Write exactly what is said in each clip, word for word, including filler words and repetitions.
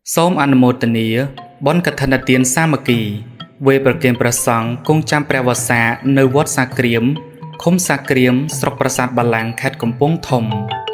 សូមអនុមោទនាបុណ្យកឋិនទានសាមគ្គីវេប្រគេនព្រះសង្ឃគង់ចាំព្រះវស្សានៅវត្តសាក្រៀមឃុំសាក្រៀមស្រុកប្រាសាទបាឡាំងខេត្តកំពង់ធំ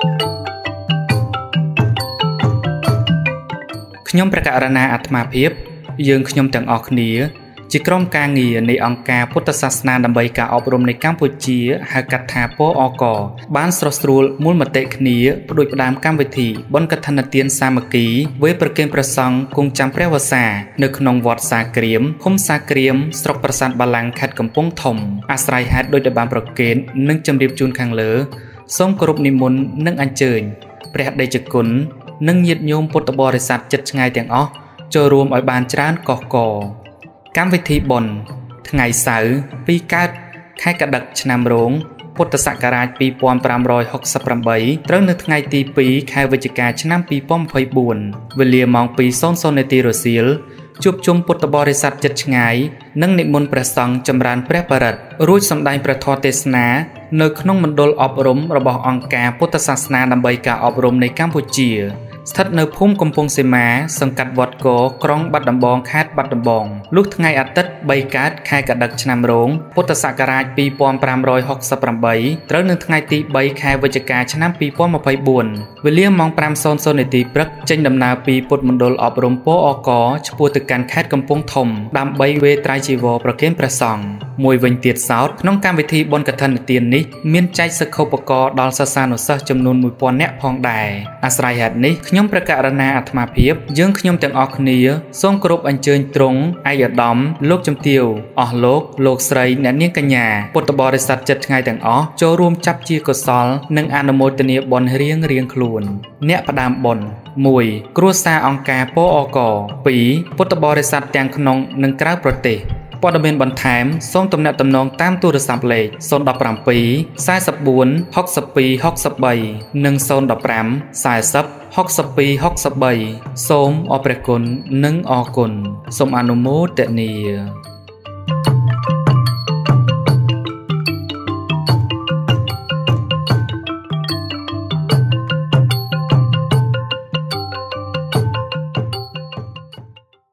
ខ្ញុំព្រះករុណាអាត្មាភាពយើងខ្ញុំទាំងអស់គ្នាជាក្រុមការងារនៃអង្គការពុទ្ធសាសនាដើម្បីការអប់រំនៃកម្ពុជាហៅកាត់ថាពអកបានស្រស់ស្រួលមូលមតិគ្នាផ្ដួចផ្ដើមកម្មវិធីបុណ្យកឋិនទានសាមគ្គីវេប្រគេនព្រះសង្ឃគង់ចាំព្រះវស្សានៅក្នុងវត្តសាក្រៀមឃុំសាក្រៀមស្រុកប្រាសាទបាឡាំងខេត្តកំពង់ធំអាស្រ័យហេតុដោយដែលបានប្រគេននិងជម្រាបជូនខាងលើសូមគោរពនិមន្តនិងអញ្ជើញព្រះដេចគុណនិងញាតិញោមពុទ្ធបរិស័ទជិតឆ្ងាយទាំងអស់ចូលរួមឲ្យបានច្រើនកកកកម្មវិធីបុណ្យថ្ងៃសៅរ៍ពីកើតខែកដឹកឆ្នាំរោងពុទ្ធសករាជពីរពាន់ប្រាំរយហកសិបប្រាំបីត្រូវនៅថ្ងៃទីពីរខែវិច្ឆិកាឆ្នាំពីរពាន់ម្ភៃបួនវេលាម៉ោងពីរនាទីរសៀលជួបជុំពុទ្ធបរិស័ទជិតឆ្ងាយនិងនិមន្តព្រះសង្ឃចម្រើនព្រះបរិត្តរួចសម្ដែងព្រះធម៌ទេសនានៅក្នុងមណ្ឌលអប់រំរបស់អង្គការពុទ្ធសាសនាដើម្បីការអប់រំនៃកម្ពុជាស្ថិតនៅភូមិកំពង់សីមាសង្កាត់វត្តគរក្រុងបាត់ដំបងខេត្តបាត់ដំបងលុះថ្ងៃអាទិត្យបីកើតខែកដឹកឆ្នាំរោងពុទ្ធសករាជពីរពាន់ប្រាំរយហកសិបប្រាំបីត្រូវនៅថ្ងៃទីបីខែវិច្ឆិកាឆ្នាំពីរពាន់ម្ភៃបួនវេលាម៉ោងប្រាំនាទីព្រឹកចេញដំណើរពីពុទ្ធមណ្ឌលអប់រំពអកឆ្ពោះទៅកាន់ខេត្តកំពង់ធំដើម្បីវេត្រៃជីវរប្រគេនព្រះសង្ឃមួយវិញទៀតសោតក្នុងកម្មវិធីបុណ្យកឋិនទាននេះមានចែកសិក្ខុបករណ៍ដល់សិស្សានុសិស្សចំនួនមួយពាន់នាក់ផងដែរអាស្រ័យហេតុនេះខ្ញុំព្រះករុណាអាត្មាភាពយើងខ្ញុំទាំងអស់គ្នាសូមគោរពអញ្ជើញទ្រង់ឯកឧត្តមលោកជំទាវអស់លោកលោកស្រីអ្នកនាងកញ្ញាពុទ្ធបរិស័ទចិត្តថ្ងៃទាំងអស់ចូលរួមចាប់ជាកុសលនិងអនុមោទនាបុណ្យរៀងរៀងខ្លួនអ្នកផ្ដាំបុណ្យមួយគ្រួសារអង្គការពអកពីរពុទ្ធបរិស័ទទាំងក្នុងនិងក្រៅប្រទេសព័ត៌មានបន្ថែមសូមទំនាក់ទំនងតាមទូរស័ព្ទលេខศูนย์ หนึ่ง เจ็ด สี่ สี่ บวก หก สอง หก สาม និងศูนย์ หนึ่ง ห้า สี่ ศูนย์ หก สอง หก สาม សូមអរព្រះគុណនិងអរគុណសូមអនុមោទនា